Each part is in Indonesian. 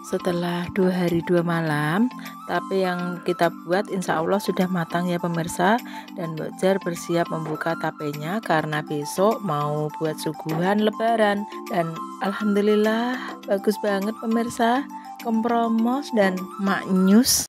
Setelah 2 hari 2 malam, tape yang kita buat insya Allah sudah matang ya pemirsa. Dan Mbok Jar bersiap membuka tapenya karena besok mau buat suguhan lebaran. Dan alhamdulillah bagus banget pemirsa, kompromos dan maknyus.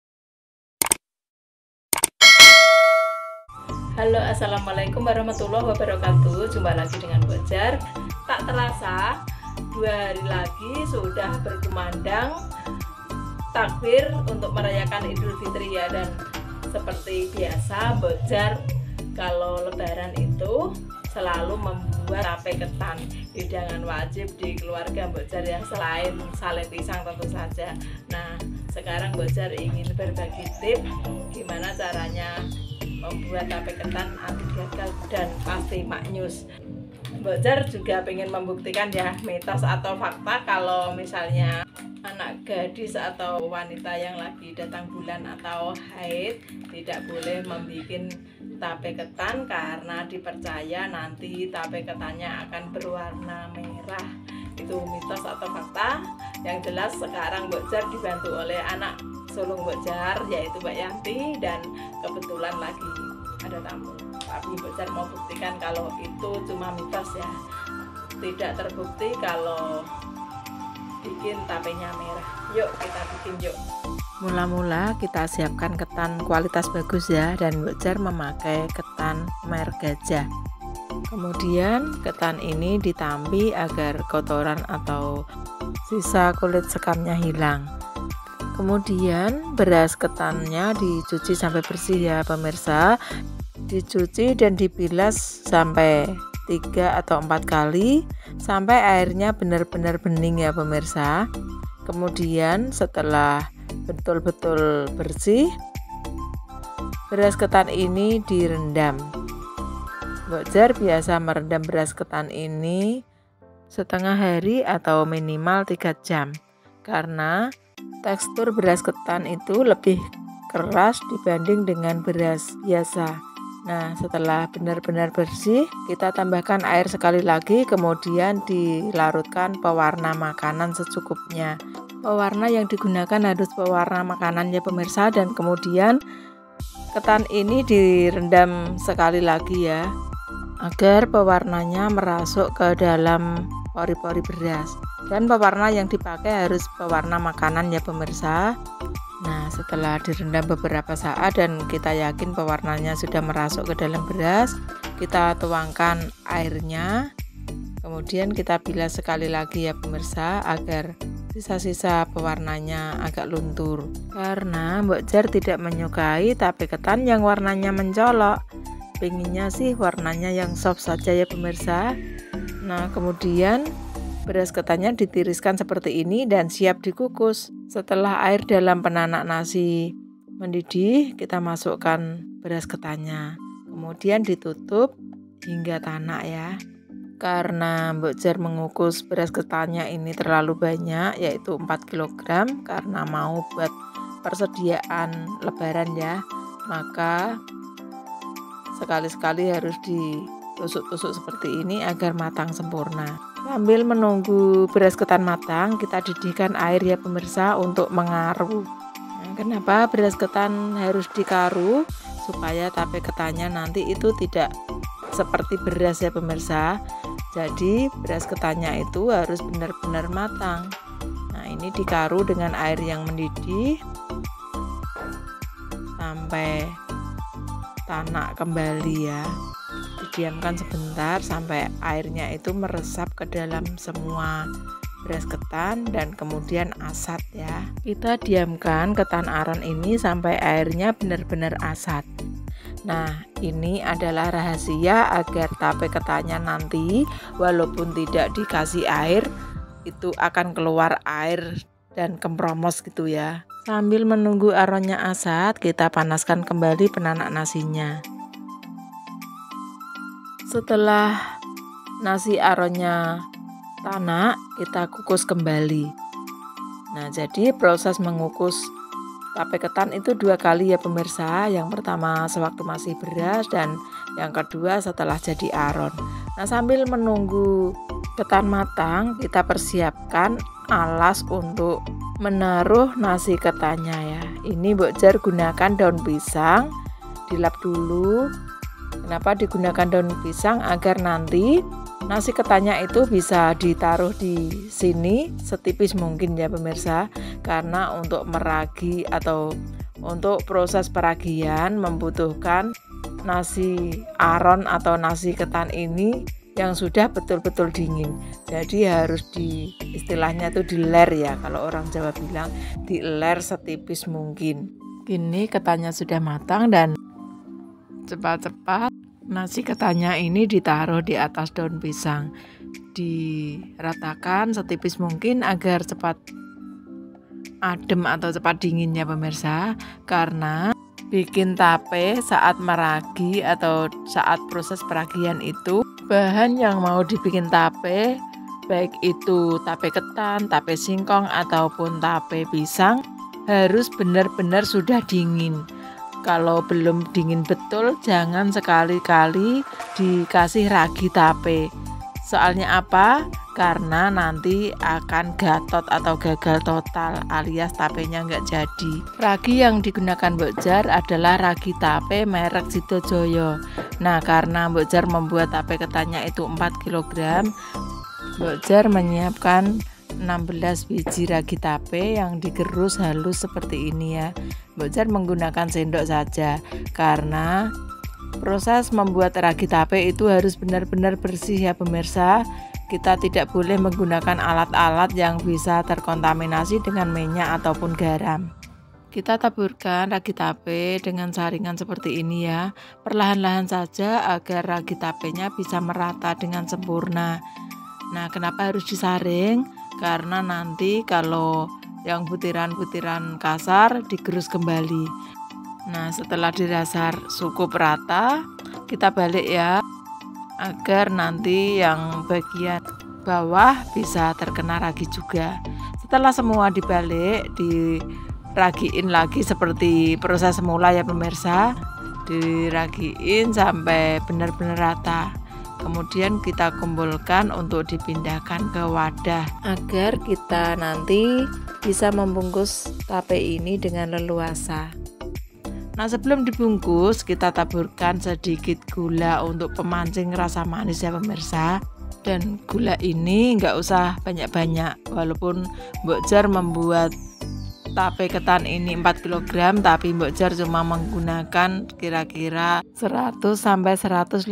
Halo, assalamualaikum warahmatullahi wabarakatuh. Jumpa lagi dengan Mbok Jar. Tak terasa 2 hari lagi sudah berkumandang takbir untuk merayakan Idul Fitri ya. Dan seperti biasa Mbok Jar kalau lebaran itu selalu membuat tape ketan, hidangan wajib di keluarga Mbok Jar ya, selain sale pisang tentu saja. Nah, sekarang Mbok Jar ingin berbagi tips gimana caranya membuat tape ketan anti gagal dan pasti maknyus. Mbok Jar juga pengen membuktikan ya, mitos atau fakta kalau misalnya anak gadis atau wanita yang lagi datang bulan atau haid tidak boleh membuat tape ketan karena dipercaya nanti tape ketannya akan berwarna merah. Itu mitos atau fakta? Yang jelas sekarang Mbok Jar dibantu oleh anak sulung Mbok Jar yaitu Mbak Yanti, dan kebetulan lagi ada tamu. Tapi Mbok Jar mau buktikan kalau itu cuma mitos ya, tidak terbukti kalau bikin tapenya merah. Yuk kita bikin yuk. Mula-mula kita siapkan ketan kualitas bagus ya, dan Mbok Jar memakai ketan merek Gajah. Kemudian ketan ini ditampi agar kotoran atau sisa kulit sekamnya hilang. Kemudian beras ketannya dicuci sampai bersih ya pemirsa. Dicuci dan dibilas sampai 3 atau 4 kali sampai airnya benar-benar bening ya pemirsa. Kemudian setelah betul-betul bersih, beras ketan ini direndam. Mbok Jar biasa merendam beras ketan ini setengah hari atau minimal 3 jam karena tekstur beras ketan itu lebih keras dibanding dengan beras biasa. Nah, setelah benar-benar bersih, kita tambahkan air sekali lagi, kemudian dilarutkan pewarna makanan secukupnya. Pewarna yang digunakan harus pewarna makanan ya pemirsa, dan kemudian ketan ini direndam sekali lagi ya, agar pewarnanya merasuk ke dalam pori-pori beras. Dan pewarna yang dipakai harus pewarna makanan ya pemirsa. Nah, setelah direndam beberapa saat dan kita yakin pewarnanya sudah merasuk ke dalam beras, kita tuangkan airnya. Kemudian kita bilas sekali lagi ya pemirsa agar sisa-sisa pewarnanya agak luntur. Karena Mbok Jar tidak menyukai tape ketan yang warnanya mencolok. Pengennya sih warnanya yang soft saja ya pemirsa. Nah, kemudian beras ketannya ditiriskan seperti ini dan siap dikukus. Setelah air dalam penanak nasi mendidih, kita masukkan beras ketannya. Kemudian ditutup hingga tanak ya. Karena Mbok Jar mengukus beras ketannya ini terlalu banyak, yaitu 4 kg, karena mau buat persediaan lebaran ya. Maka sekali-sekali harus ditusuk-tusuk seperti ini agar matang sempurna. Sambil menunggu beras ketan matang, kita didihkan air ya pemirsa untuk mengaru. Nah, kenapa beras ketan harus dikaru? Supaya tape ketannya nanti itu tidak seperti beras ya pemirsa. Jadi beras ketannya itu harus benar-benar matang. Nah, ini dikaru dengan air yang mendidih sampai tanak kembali ya. Didiamkan sebentar sampai airnya itu meresap ke dalam semua beras ketan dan kemudian asat ya. Kita diamkan ketan aren ini sampai airnya benar-benar asat. Nah, ini adalah rahasia agar tape ketannya nanti walaupun tidak dikasih air itu akan keluar air dan kempromos gitu ya. Sambil menunggu aronnya asat, kita panaskan kembali penanak nasinya. Setelah nasi aronnya tanak, kita kukus kembali. Nah, jadi proses mengukus tape ketan itu 2 kali ya pemirsa. Yang pertama sewaktu masih beras dan yang kedua setelah jadi aron. Nah, sambil menunggu ketan matang, kita persiapkan alas untuk menaruh nasi ketannya ya. Ini Mbok Jar gunakan daun pisang, dilap dulu. Kenapa digunakan daun pisang? Agar nanti nasi ketannya itu bisa ditaruh di sini setipis mungkin ya pemirsa. Karena untuk meragi atau untuk proses peragian membutuhkan nasi aron atau nasi ketan ini yang sudah betul-betul dingin. Jadi harus istilahnya itu diler ya, kalau orang Jawa bilang diler setipis mungkin. Kini ketannya sudah matang dan cepat-cepat nasi ketannya ini ditaruh di atas daun pisang, diratakan setipis mungkin agar cepat adem atau cepat dingin ya pemirsa. Karena bikin tape saat meragi atau saat proses peragian itu, bahan yang mau dibikin tape, baik itu tape ketan, tape singkong ataupun tape pisang, harus benar-benar sudah dingin. Kalau belum dingin betul, jangan sekali-kali dikasih ragi tape. Soalnya apa? Karena nanti akan gatot atau gagal total alias tapenya nggak jadi. Ragi yang digunakan Mbok Jar adalah ragi tape merek Sidojoyo. Nah, karena Mbok Jar membuat tape ketannya itu 4 kg, Mbok Jar menyiapkan 16 biji ragi tape yang digerus halus seperti ini ya. Mbok Jar menggunakan sendok saja karena proses membuat ragi tape itu harus benar-benar bersih ya pemirsa. Kita tidak boleh menggunakan alat-alat yang bisa terkontaminasi dengan minyak ataupun garam. Kita taburkan ragi tape dengan saringan seperti ini ya. Perlahan-lahan saja agar ragi tapenya bisa merata dengan sempurna. Nah, kenapa harus disaring? Karena nanti kalau yang butiran-butiran kasar digerus kembali. Nah, setelah dirasar cukup rata, kita balik ya, agar nanti yang bagian bawah bisa terkena ragi juga. Setelah semua dibalik, diragiin lagi seperti proses semula ya pemirsa. Diragiin sampai benar-benar rata. Kemudian kita kumpulkan untuk dipindahkan ke wadah agar kita nanti bisa membungkus tape ini dengan leluasa. Nah, sebelum dibungkus kita taburkan sedikit gula untuk pemancing rasa manis ya pemirsa. Dan gula ini nggak usah banyak-banyak, walaupun Mbok Jar membuat tape ketan ini 4 kg, tapi Mbok Jar cuma menggunakan kira-kira 100 sampai 150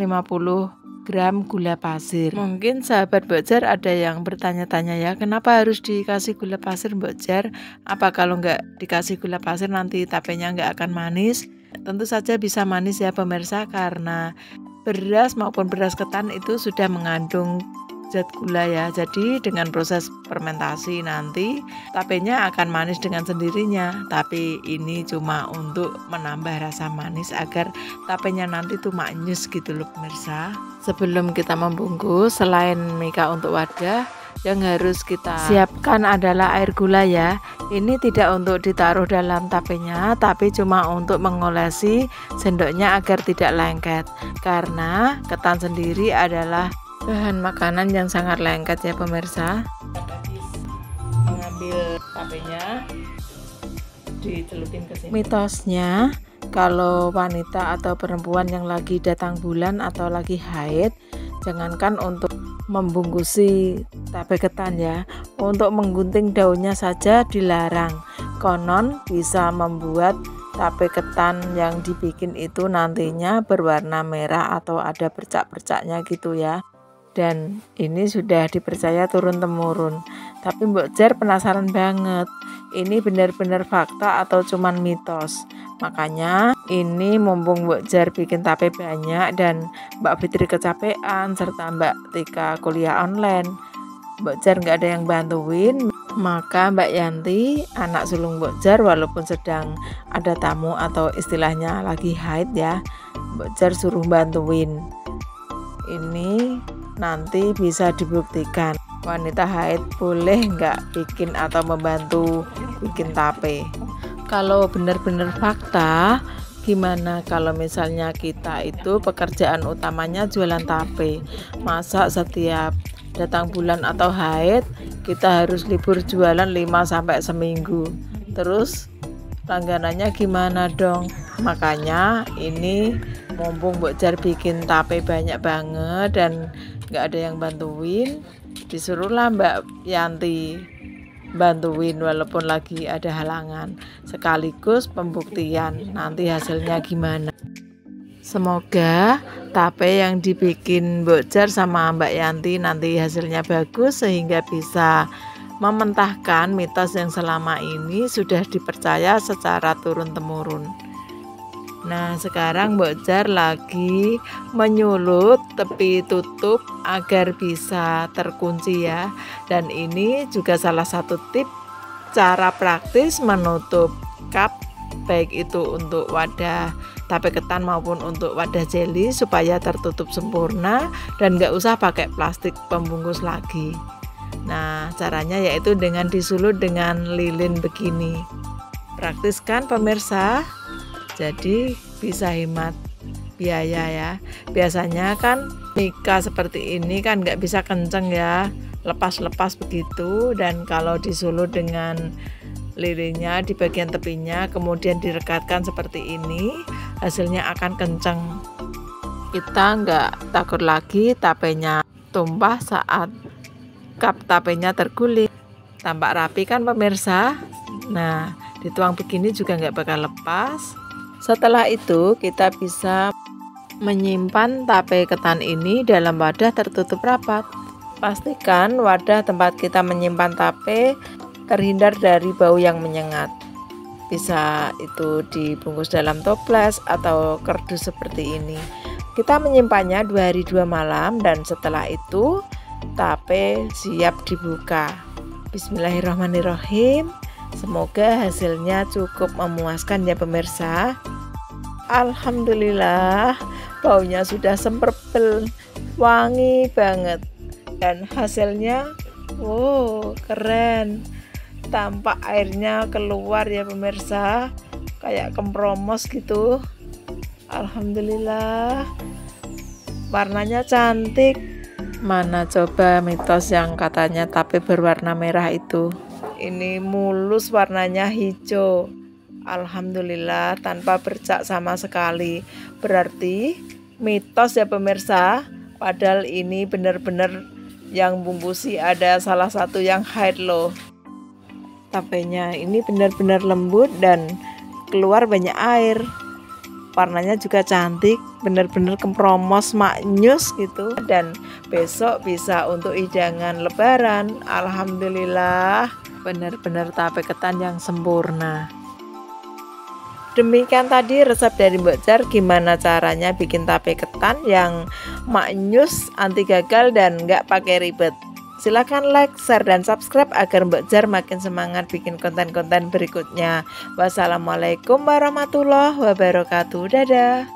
gram gula pasir. Mungkin sahabat Mbok Jar ada yang bertanya-tanya ya, kenapa harus dikasih gula pasir Mbok Jar? Apa kalau nggak dikasih gula pasir nanti tapenya nggak akan manis? Tentu saja bisa manis ya pemirsa, karena beras maupun beras ketan itu sudah mengandung zat gula ya. Jadi dengan proses fermentasi nanti tapenya akan manis dengan sendirinya. Tapi ini cuma untuk menambah rasa manis agar tapenya nanti tuh maknyus gitu loh pemirsa. Sebelum kita membungkus, selain mika untuk wadah, yang harus kita siapkan adalah air gula ya. Ini tidak untuk ditaruh dalam tapenya, tapi cuma untuk mengolesi sendoknya agar tidak lengket. Karena ketan sendiri adalah bahan makanan yang sangat lengket ya pemirsa. Habis mengambil tapenya, dicelupin ke sini. Mitosnya, kalau wanita atau perempuan yang lagi datang bulan atau lagi haid, jangankan untuk membungkusi tape ketan ya, untuk menggunting daunnya saja dilarang. Konon bisa membuat tape ketan yang dibikin itu nantinya berwarna merah atau ada bercak-bercaknya gitu ya. Dan ini sudah dipercaya turun-temurun. Tapi Mbok Jar penasaran banget, ini benar-benar fakta atau cuman mitos? Makanya ini mumpung Mbok Jar bikin tape banyak dan Mbak Fitri kecapean serta Mbak Tika kuliah online, Mbok Jar nggak ada yang bantuin, maka Mbak Yanti, anak sulung Mbok Jar, walaupun sedang ada tamu atau istilahnya lagi haid ya, Mbok Jar suruh bantuin. Ini nanti bisa dibuktikan wanita haid boleh nggak bikin atau membantu bikin tape. Kalau benar-benar fakta, gimana kalau misalnya kita itu pekerjaan utamanya jualan tape, masa setiap datang bulan atau haid kita harus libur jualan 5 sampai seminggu. Terus langganannya gimana dong? Makanya ini mumpung Mbok Jar bikin tape banyak banget dan nggak ada yang bantuin, disuruhlah Mbak Yanti bantuin walaupun lagi ada halangan, sekaligus pembuktian nanti hasilnya gimana. Semoga tape yang dibikin Mbok Jar sama Mbak Yanti nanti hasilnya bagus sehingga bisa mementahkan mitos yang selama ini sudah dipercaya secara turun-temurun. Nah, sekarang Mbok Jar lagi menyulut tepi tutup agar bisa terkunci ya. Dan ini juga salah satu tip cara praktis menutup cup, baik itu untuk wadah tape ketan maupun untuk wadah jeli, supaya tertutup sempurna dan nggak usah pakai plastik pembungkus lagi. Nah, caranya yaitu dengan disulut dengan lilin begini. Praktis kan pemirsa? Jadi bisa hemat biaya ya. Biasanya kan mika seperti ini kan nggak bisa kenceng ya, lepas-lepas begitu. Dan kalau disulut dengan lilinnya di bagian tepinya kemudian direkatkan seperti ini, hasilnya akan kenceng. Kita nggak takut lagi tapenya tumpah saat cup tapenya terguling. Tampak rapi kan pemirsa? Nah, dituang begini juga nggak bakal lepas. Setelah itu kita bisa menyimpan tape ketan ini dalam wadah tertutup rapat. Pastikan wadah tempat kita menyimpan tape terhindar dari bau yang menyengat. Bisa itu dibungkus dalam toples atau kardus seperti ini. Kita menyimpannya 2 hari 2 malam dan setelah itu tape siap dibuka. Bismillahirrahmanirrahim. Semoga hasilnya cukup memuaskan ya pemirsa. Alhamdulillah, baunya sudah semprepel, wangi banget. Dan hasilnya keren. Tampak airnya keluar ya pemirsa, kayak kempromos gitu. Alhamdulillah, warnanya cantik. Mana coba mitos yang katanya tape berwarna merah itu? Ini mulus, warnanya hijau. Alhamdulillah, tanpa bercak sama sekali. Berarti mitos ya pemirsa. Padahal ini benar-benar yang bungkusi ada salah satu yang hide loh. Tapenya ini benar-benar lembut dan keluar banyak air. Warnanya juga cantik, benar-benar kempromos, maknyus gitu. Dan besok bisa untuk hidangan lebaran. Alhamdulillah, benar-benar tape ketan yang sempurna. Demikian tadi resep dari Mbok Jar gimana caranya bikin tape ketan yang maknyus, anti gagal dan nggak pakai ribet. Silahkan like, share, dan subscribe agar Mbok Jar makin semangat bikin konten-konten berikutnya. Wassalamualaikum warahmatullahi wabarakatuh. Dadah.